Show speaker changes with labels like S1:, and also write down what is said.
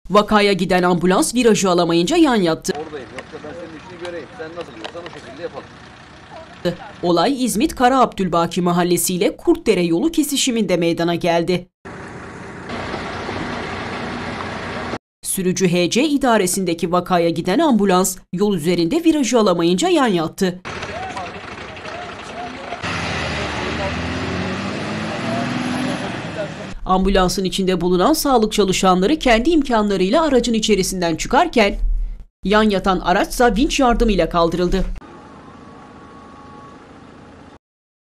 S1: Vakaya giden ambulans virajı alamayınca yan yattı.
S2: Oradayım, yoksa ben senin işini göreyim. Sen nasıl diyorsan o şekilde yapalım.
S1: Olay İzmit Kara Abdülbaki Mahallesi ile Kurtdere yolu kesişiminde meydana geldi. Sürücü HC idaresindeki vakaya giden ambulans yol üzerinde virajı alamayınca yan yattı. Ambulansın içinde bulunan sağlık çalışanları kendi imkanlarıyla aracın içerisinden çıkarken yan yatan araçsa vinç yardımıyla kaldırıldı.